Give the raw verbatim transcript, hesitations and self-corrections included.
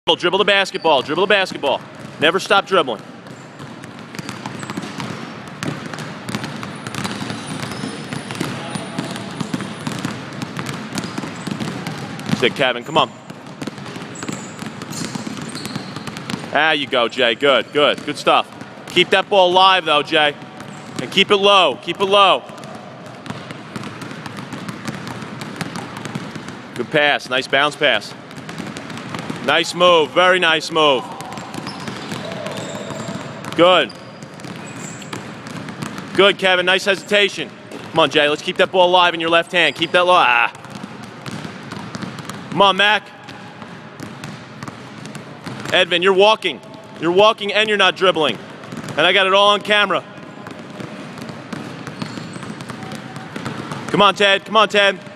Dribble the basketball, dribble the basketball. Never stop dribbling. Stick, Kevin, come on. There you go, Jay, good, good, good stuff. Keep that ball alive though, Jay. And keep it low, keep it low. Good pass, nice bounce pass. Nice move, very nice move. Good. Good, Kevin, nice hesitation. Come on, Jay, let's keep that ball alive in your left hand. Keep that low. Ah. Come on, Mac. Edvin, you're walking. You're walking and you're not dribbling. And I got it all on camera. Come on, Ted, come on, Ted.